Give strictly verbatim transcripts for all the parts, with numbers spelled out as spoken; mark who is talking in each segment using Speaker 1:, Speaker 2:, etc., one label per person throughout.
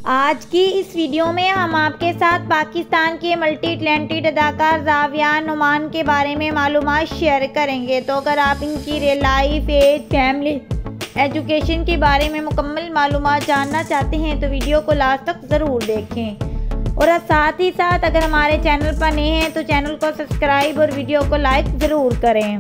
Speaker 1: आज की इस वीडियो में हम आपके साथ पाकिस्तान के मल्टी टैलेंटेड अदाकार जाविया नुमान के बारे में मालूमात शेयर करेंगे। तो अगर आप इनकी real life, age, family, education के बारे में मुकम्मल मालूमात जानना चाहते हैं तो वीडियो को लास्ट तक ज़रूर देखें। और साथ ही साथ अगर हमारे चैनल पर नए हैं तो चैनल को सब्सक्राइब और वीडियो को लाइक ज़रूर करें।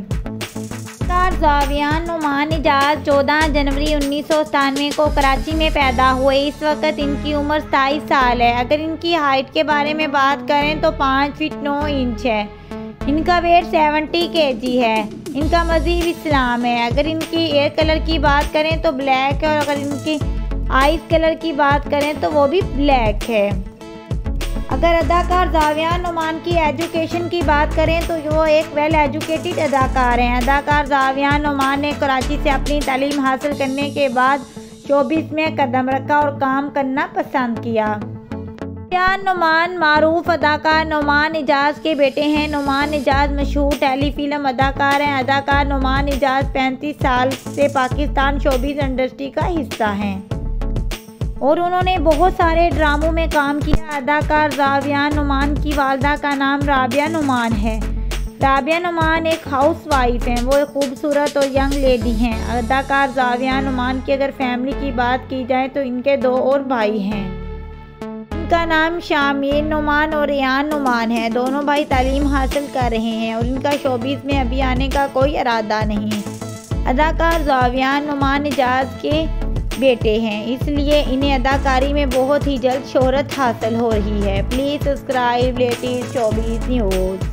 Speaker 1: जाविया नुमान इजाज़ चौदह जनवरी उन्नीस सौ सतानवे को कराची में पैदा हुए। इस वक्त इनकी उम्र सताईस साल है। अगर इनकी हाइट के बारे में बात करें तो पाँच फीट नौ इंच है। इनका वेट सत्तर केजी है। इनका मज़हब इस्लाम है। अगर इनकी एयर कलर की बात करें तो ब्लैक है, और अगर इनकी आइस कलर की बात करें तो वो भी ब्लैक है। अगर अदाकार जाविया नुमान की एजुकेशन की बात करें तो वो एक वेल एजुकेटेड अदाकार हैं। अदाकार जाविया नुमान ने कराची से अपनी तालीम हासिल करने के बाद शोबिज़ में कदम रखा और काम करना पसंद किया। जाविया नुमान मारूफ अदाकार नुमान इजाज़ के बेटे हैं। नुमान इजाज़ मशहूर टेलीफिल्म अदाकार हैं। अदाकार नुमान इजाज़ पैंतीस साल से पाकिस्तान शोबिज़ इंडस्ट्री का हिस्सा हैं और उन्होंने बहुत सारे ड्रामों में काम किया। अदाकार जाविया नुमान की वालदा का नाम राबिया नुमान है। राबिया नुमान एक हाउस वाइफ हैं। वो एक खूबसूरत और यंग लेडी हैं। अदाकार जाविया नुमान की अगर फैमिली की बात की जाए तो इनके दो और भाई हैं। इनका नाम शामिर नुमान और रियान नुमान है। दोनों भाई तालीम हासिल कर रहे हैं और इनका शोबिज़ में अभी आने का कोई इरादा नहीं है। अदाकार जाविया नुमान इजाज़ के बेटे हैं, इसलिए इन्हें अदाकारी में बहुत ही जल्द शोहरत हासिल हो रही है। Please subscribe latest showbiz news.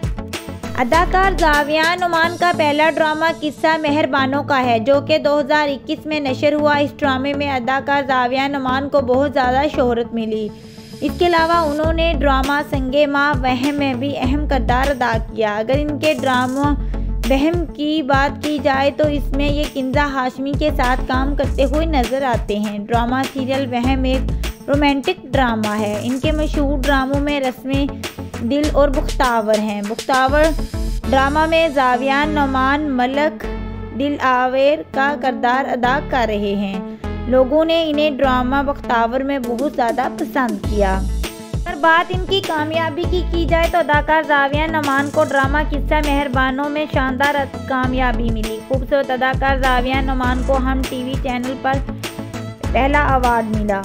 Speaker 1: अदाकार जाविया नुमान का पहला ड्रामा किस्सा मेहरबानों का है, जो कि दो हज़ार इक्कीस में नशर हुआ। इस ड्रामे में अदाकार जाविया नुमान को बहुत ज़्यादा शोहरत मिली। इसके अलावा उन्होंने ड्रामा संगे माँ वहम में भी अहम किरदार अदा किया। अगर इनके ड्रामा वहम की बात की जाए तो इसमें ये किंजा हाशमी के साथ काम करते हुए नज़र आते हैं। ड्रामा सीरियल वहम एक रोमांटिक ड्रामा है। इनके मशहूर ड्रामों में रस्में दिल और बुख्तावर हैं। बुख्तावर ड्रामा में जाविया नुमान मलक दिल आवेर का किरदार अदा कर रहे हैं। लोगों ने इन्हें ड्रामा बुख्तावर में बहुत ज़्यादा पसंद किया। अगर बात इनकी कामयाबी की की जाए तो अदाकार जाविया नुमान को ड्रामा किस्सा मेहरबानों में शानदार कामयाबी मिली। खूबसूरत अदाकार जाविया नुमान को हम टीवी चैनल पर पहला अवार्ड मिला।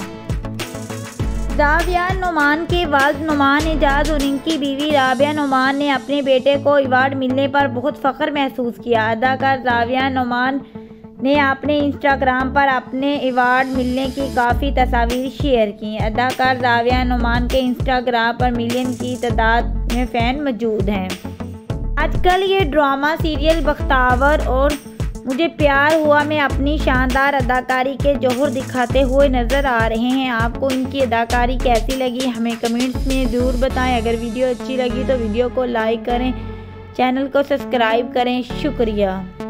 Speaker 1: जाविया नुमान के वालिद नुमान इजाज़ और इनकी बीवी राबिया नुमान ने अपने बेटे को अवार्ड मिलने पर बहुत फ़ख्र महसूस किया। अदाकार जाविया नुमान ने अपने इंस्टाग्राम पर अपने अवार्ड मिलने की काफ़ी तस्वीर शेयर की। अदाकार जाविया नुमान के इंस्टाग्राम पर मिलियन की तादाद में फ़ैन मौजूद हैं। आजकल ये ड्रामा सीरियल बख्तावर और मुझे प्यार हुआ में अपनी शानदार अदाकारी के जौहर दिखाते हुए नज़र आ रहे हैं। आपको इनकी अदाकारी कैसी लगी हमें कमेंट्स में ज़रूर बताएं। अगर वीडियो अच्छी लगी तो वीडियो को लाइक करें, चैनल को सब्सक्राइब करें। शुक्रिया।